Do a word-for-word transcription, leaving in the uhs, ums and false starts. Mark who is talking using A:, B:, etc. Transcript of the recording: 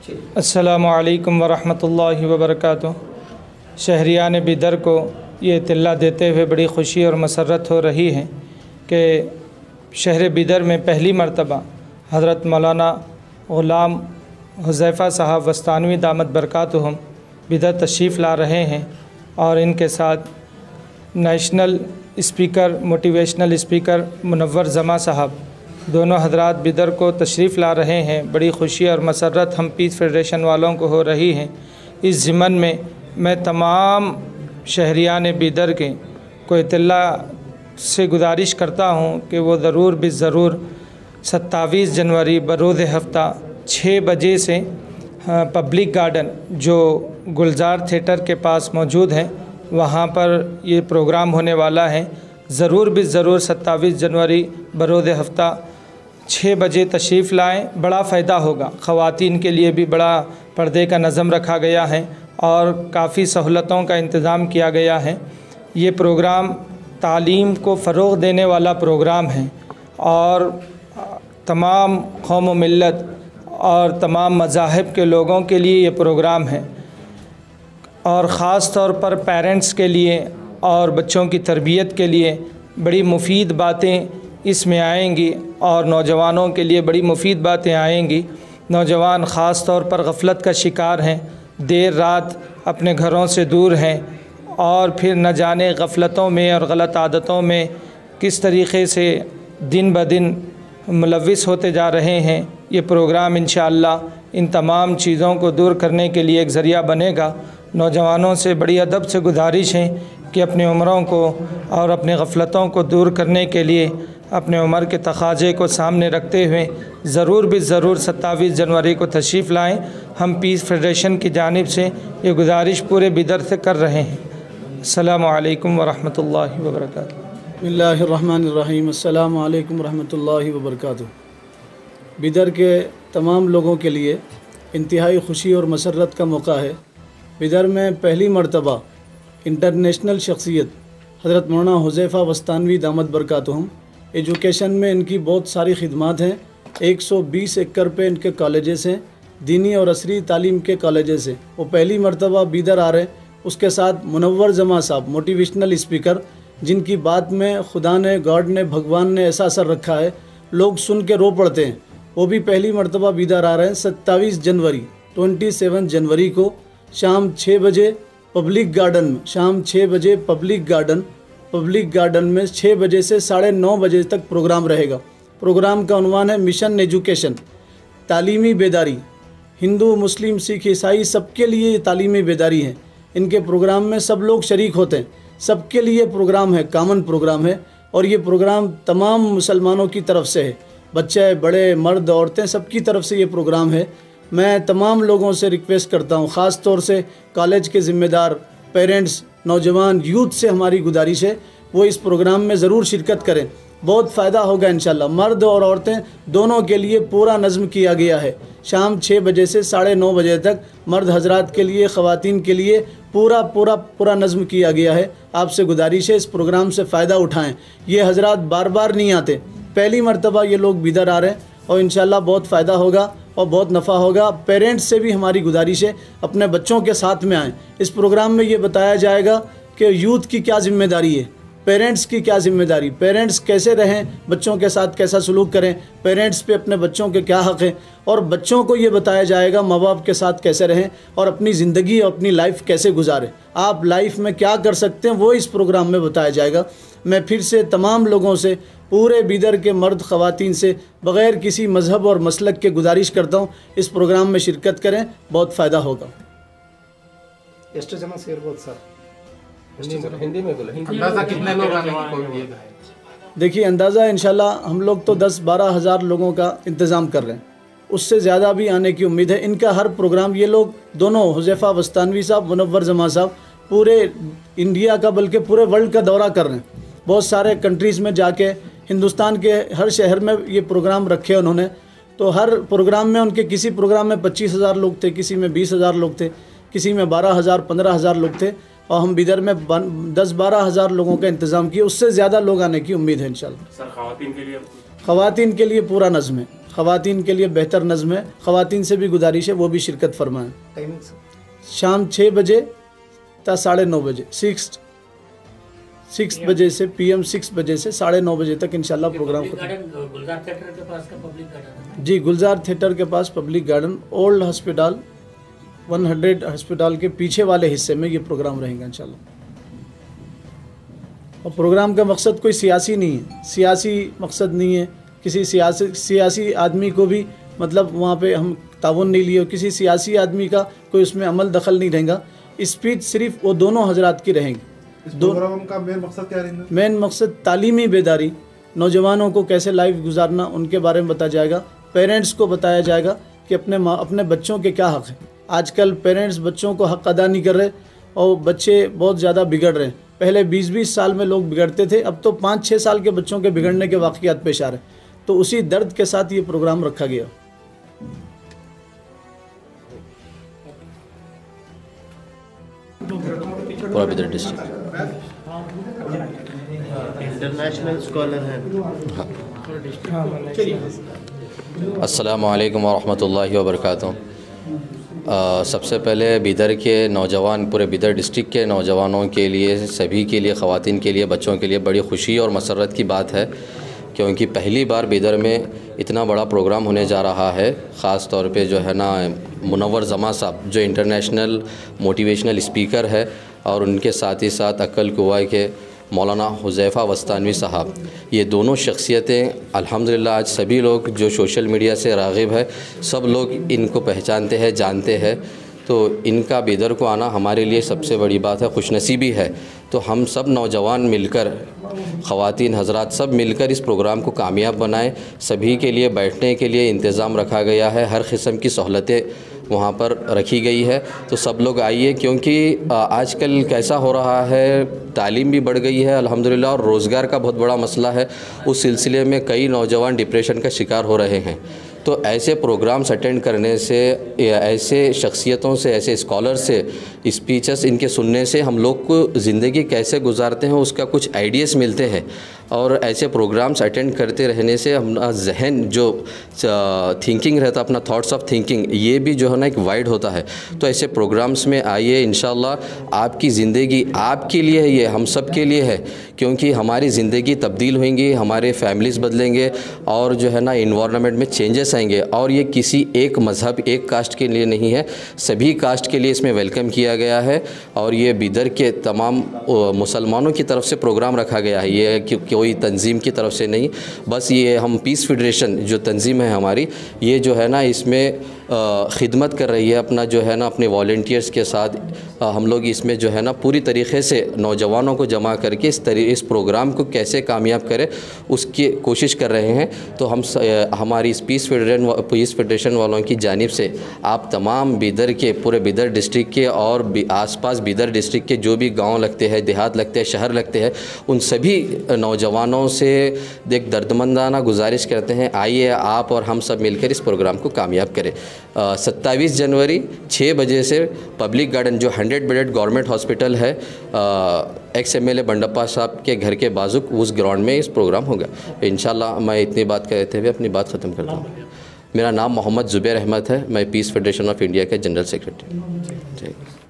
A: अस्सलामु अलैकुम वरहमतुल्लाहि वबरकातुह। शहरियान बिदर को ये इत्तला देते हुए बड़ी ख़ुशी और मसरत हो रही है कि शहर बिदर में पहली मरतबा हज़रत मौलाना ग़ुलाम हुज़ैफ़ा साहब वस्तानवी दामत बरकातुहुम बिदर तशरीफ़ ला रहे हैं और इनके साथ national speaker motivational speaker Munawwar Zama साहब दोनों हजरात बिदर को तशरीफ़ ला रहे हैं। बड़ी ख़ुशी और मसरत हम पीस फेडरेशन वालों को हो रही है। इस ज़िमन में मैं तमाम शहरियान बिदर के को इत्तला से गुजारिश करता हूँ कि वो ज़रूर भी ज़रूर सत्ताईस जनवरी बरोज़ हफ्ता छः बजे से पब्लिक गार्डन जो गुलजार थिएटर के पास मौजूद है वहाँ पर ये प्रोग्राम होने वाला है। ज़रूर भी ज़रूर सत्ताईस जनवरी बरोज़ हफ्ता छः बजे तशरीफ़ लाएँ। बड़ा फ़ायदा होगा। ख़वातीन के लिए भी बड़ा पर्दे का नज़म रखा गया है और काफ़ी सहूलतों का इंतज़ाम किया गया है। ये प्रोग्राम तालीम को फ़रोग़ देने वाला प्रोग्राम है और तमाम कौम व मिल्लत और तमाम मज़ाहिब के लोगों के लिए ये प्रोग्राम है और ख़ास तौर पर पेरेंट्स के लिए और बच्चों की तरबियत के लिए बड़ी मुफीद बातें इसमें आएंगी और नौजवानों के लिए बड़ी मुफीद बातें आएंगी। नौजवान ख़ास तौर पर गफलत का शिकार हैं, देर रात अपने घरों से दूर हैं और फिर न जाने गफलतों में और गलत आदतों में किस तरीक़े से दिन ब दिन मुलव्विस होते जा रहे हैं। ये प्रोग्राम इंशाअल्लाह इन तमाम चीज़ों को दूर करने के लिए एक ज़रिया बनेगा। नौजवानों से बड़ी अदब से गुजारिश है कि अपनी उम्रों को और अपनी गफलतों को दूर करने के लिए अपने उम्र के तकाज़े को सामने रखते हुए ज़रूर भी ज़रूर सत्ताईस जनवरी को तशरीफ़ लाएँ। हम पीस फेडरेशन की जानिब से ये गुजारिश पूरे बिदर से कर रहे हैं। अस्सलामु अलैकुम वरहमतुल्लाहि वबरकातुहू।
B: बिस्मिल्लाहिर्रहमानिर्रहीम। अस्सलामु अलैकुम वरहमतुल्लाहि वबरकातुहू। बिदर के तमाम लोगों के लिए इंतहाई खुशी और मसरत का मौका है। बिदर में पहली मरतबा इंटरनेशनल शख्सियत हज़रत मौलाना हुज़ैफ़ा वस्तानवी दामत बरकातुहुम एजुकेशन में इनकी बहुत सारी खिदमात हैं। एक सौ बीस एकड़ पे इनके कॉलेजेस हैं, दीनी और असरी तालीम के कॉलेजेस हैं। वो पहली मरतबा बिदर आ रहे हैं। उसके साथ मुनव्वर जमा साहब मोटिवेशनल स्पीकर, जिनकी बात में खुदा ने गॉड ने भगवान ने ऐसा असर रखा है लोग सुन के रो पड़ते हैं, वो भी पहली मरतबा बिदर आ रहे हैं। सत्ताईस जनवरी सत्ताईस जनवरी को शाम छः बजे पब्लिक गार्डन में शाम छः बजे पब्लिक गार्डन पब्लिक गार्डन में छः बजे से साढ़े नौ बजे तक प्रोग्राम रहेगा। प्रोग्राम का उन्वान है मिशन एजुकेशन, तालीमी बेदारी। हिंदू मुस्लिम सिख ईसाई सबके लिए ये तालीमी बेदारी है। इनके प्रोग्राम में सब लोग शरीक होते हैं, सबके लिए प्रोग्राम है, कॉमन प्रोग्राम है और ये प्रोग्राम तमाम मुसलमानों की तरफ से है। बच्चे बड़े मर्द औरतें सबकी तरफ से ये प्रोग्राम है। मैं तमाम लोगों से रिक्वेस्ट करता हूँ, ख़ास तौर से कॉलेज के ज़िम्मेदार, पेरेंट्स, नौजवान, यूथ से हमारी गुजारिश है वो इस प्रोग्राम में ज़रूर शिरकत करें। बहुत फ़ायदा होगा इंशाल्लाह। मर्द और औरतें दोनों के लिए पूरा नज़्म किया गया है। शाम छः बजे से साढ़े नौ बजे तक मर्द हजरात के लिए, ख़वातीन के लिए पूरा पूरा पूरा नज़्म किया गया है। आपसे गुजारिश है इस प्रोग्राम से फ़ायदा उठाएँ। ये हजरात बार बार नहीं आते, पहली मरतबा ये लोग बिदर आ रहे हैं और इंशाल्लाह बहुत फ़ायदा होगा और बहुत नफ़ा होगा। पेरेंट्स से भी हमारी गुजारिश है अपने बच्चों के साथ में आएँ। इस प्रोग्राम में ये बताया जाएगा कि यूथ की क्या ज़िम्मेदारी है, पेरेंट्स की क्या ज़िम्मेदारी, पेरेंट्स कैसे रहें, बच्चों के साथ कैसा सलूक करें, पेरेंट्स पे अपने बच्चों के क्या हक़ हैं और बच्चों को ये बताया जाएगा माँ बाप के साथ कैसे रहें और अपनी ज़िंदगी और अपनी लाइफ कैसे गुजारें। आप लाइफ में क्या कर सकते हैं वो इस प्रोग्राम में बताया जाएगा। मैं फिर से तमाम लोगों से, पूरे बिदर के मर्द ख़वातीन से बग़ैर किसी मज़हब और मसलक के गुजारिश करता हूँ इस प्रोग्राम में शिरकत करें, बहुत फ़ायदा होगा।
C: हिंदी में बोलो। अंदाज़ा कितने लोग आने की कोई?
B: देखिए अंदाज़ा इंशाल्लाह हम लोग तो दस बारह हज़ार लोगों का इंतज़ाम कर रहे हैं, उससे ज़्यादा भी आने की उम्मीद है। इनका हर प्रोग्राम, ये लोग दोनों हुज़ैफ़ा वस्तानवी साहब, मुनव्वर जमा साहब पूरे इंडिया का बल्कि पूरे वर्ल्ड का दौरा कर रहे हैं। बहुत सारे कंट्रीज़ में जाके हिंदुस्तान के हर शहर में ये प्रोग्राम रखे उन्होंने। तो हर प्रोग्राम में उनके, किसी प्रोग्राम में पच्चीस हज़ार लोग थे, किसी में बीस हज़ार लोग थे, किसी में बारह हज़ार पंद्रह हज़ार लोग थे और हम बिदर में दस बारह हज़ार लोगों का इंतज़ाम किए। उससे ज़्यादा लोग आने की उम्मीद है इंशाल्लाह।
D: सर ख़वातीन के लिए
B: ख़वातीन के लिए पूरा नज़्म है। ख़वातीन के लिए बेहतर नज़्म है, ख़वातीन से भी गुजारिश है वो भी शिरकत फरमाएँ।
C: टाइमिंग्स
B: शाम छः बजे ता साढ़े नौ बजे सिक्स सिक्स बजे से पीएम सिक्स बजे से साढ़े नौ बजे तक इंशाल्लाह प्रोग्राम खत्म।
D: गुलजार थिएटर के पास का पब्लिक गार्डन है।
B: जी, गुलजार थिएटर के पास public garden, old hospital hundred hospital के पीछे वाले हिस्से में ये प्रोग्राम रहेगा इंशाल्लाह। और प्रोग्राम का मकसद कोई सियासी नहीं है, सियासी मकसद नहीं है, किसी सियासी सियासी आदमी को भी मतलब वहाँ पे हम ताउन नहीं लिए, किसी सियासी आदमी का कोई उसमें अमल दखल नहीं रहेगा। स्पीच सिर्फ वो दोनों हजरात की रहेंगी।
E: इस प्रोग्राम का मेन मकसद क्या रहेगा?
B: मेन मकसद तालीमी बेदारी, नौजवानों को कैसे लाइफ गुजारना उनके बारे में बताया जाएगा। पेरेंट्स को बताया जाएगा कि अपने माँ अपने बच्चों के क्या हक़ हैं। आजकल पेरेंट्स बच्चों को हक़ अदा नहीं कर रहे और बच्चे बहुत ज़्यादा बिगड़ रहे हैं। पहले बीस बीस साल में लोग बिगड़ते थे, अब तो पाँच छः साल के बच्चों के बिगड़ने के वाक़ियात पेश आ रहे हैं। तो उसी दर्द के साथ ये प्रोग्राम रखा गया।
F: पूरा बिदर डिस्ट्रिक्ट
D: इंटरनेशनल स्कॉलर हैं।
F: अस्सलामु अलैकुम वरहमतुल्लाहि वबरकातुहू। सबसे पहले बिदर के नौजवान, पूरे बिदर डिस्ट्रिक्ट के नौजवानों के लिए, सभी के लिए, ख़वातीन के लिए, बच्चों के लिए बड़ी खुशी और मसरत की बात है, क्योंकि पहली बार बिदर में इतना बड़ा प्रोग्राम होने जा रहा है। ख़ास तौर पे जो है ना मुनव्वर जमा साहब जो इंटरनेशनल मोटिवेशनल स्पीकर है, और उनके साथ ही साथ अक्ल कुवा के मौलाना हुज़ैफ़ा वस्तानवी साहब, ये दोनों शख्सियतें अल्हम्दुलिल्लाह आज सभी लोग जो सोशल मीडिया से राग़िब है, सब लोग इनको पहचानते हैं, जानते हैं। तो इनका बिदर को आना हमारे लिए सबसे बड़ी बात है, खुशनसीबी है। तो हम सब नौजवान मिलकर, ख़वातीन हज़रात सब मिलकर इस प्रोग्राम को कामयाब बनाएं। सभी के लिए बैठने के लिए इंतज़ाम रखा गया है, हर किस्म की सहूलतें वहाँ पर रखी गई है। तो सब लोग आइए, क्योंकि आजकल कैसा हो रहा है, तालीम भी बढ़ गई है अल्हम्दुलिल्लाह, और रोज़गार का बहुत बड़ा मसला है। उस सिलसिले में कई नौजवान डिप्रेशन का शिकार हो रहे हैं। तो ऐसे प्रोग्राम्स अटेंड करने से, ऐसे शख्सियतों से, ऐसे स्कॉलर से स्पीचेस इनके सुनने से हम लोग को ज़िंदगी कैसे गुजारते हैं उसका कुछ आइडियाज़ मिलते हैं। और ऐसे प्रोग्राम्स अटेंड करते रहने से अपना जहन जो थिंकिंग रहता है, अपना थॉट्स ऑफ थिंकिंग, ये भी जो है ना एक वाइड होता है। तो ऐसे प्रोग्राम्स में आइए, इंशाल्लाह आपकी ज़िंदगी आपके लिए है, ये हम सब के लिए है, क्योंकि हमारी ज़िंदगी तब्दील होंगी, हमारे फैमिलीज़ बदलेंगे और जो है ना इन्वायरमेंट में चेंजेस आएंगे। और ये किसी एक मज़हब, एक कास्ट के लिए नहीं है, सभी कास्ट के लिए इसमें वेलकम किया गया है। और ये बिदर के तमाम मुसलमानों की तरफ से प्रोग्राम रखा गया है, ये कोई तंजीम की तरफ से नहीं। बस ये हम पीस फेडरेशन जो तंजीम है हमारी, ये जो है ना इसमें ख़िदमत कर रही है अपना जो है ना अपने वॉलंटियर्स के साथ। हम लोग इसमें जो है ना पूरी तरीक़े से नौजवानों को जमा करके इस तरी इस प्रोग्राम को कैसे कामयाब करें उसकी कोशिश कर रहे हैं। तो हम हमारी इस पीस फेडरेशन पीस फेडरेशन वालों की जानिब से आप तमाम बिदर के, पूरे बिदर डिस्ट्रिक्ट के और आसपास बिदर डिस्ट्रिक्ट के जो भी गाँव लगते हैं, देहात लगते हैं, शहर लगते हैं, उन सभी नौजवानों से एक दर्दमंदाना गुजारिश करते हैं, आइए आप और हम सब मिलकर इस प्रोग्राम को कामयाब करें। सत्ताईस जनवरी छः बजे से पब्लिक गार्डन जो हंड्रेड बेडेड गवर्नमेंट हॉस्पिटल है, ex M L A Bandappa साहब के घर के बाजू उस ग्राउंड में इस प्रोग्राम होगा इंशाल्लाह। मैं इतनी बात कहते हुए अपनी बात ख़त्म करता हूँ। मेरा नाम मोहम्मद ज़ुबैर अहमद है, मैं पीस फेडरेशन ऑफ इंडिया के जनरल सेक्रेटरी।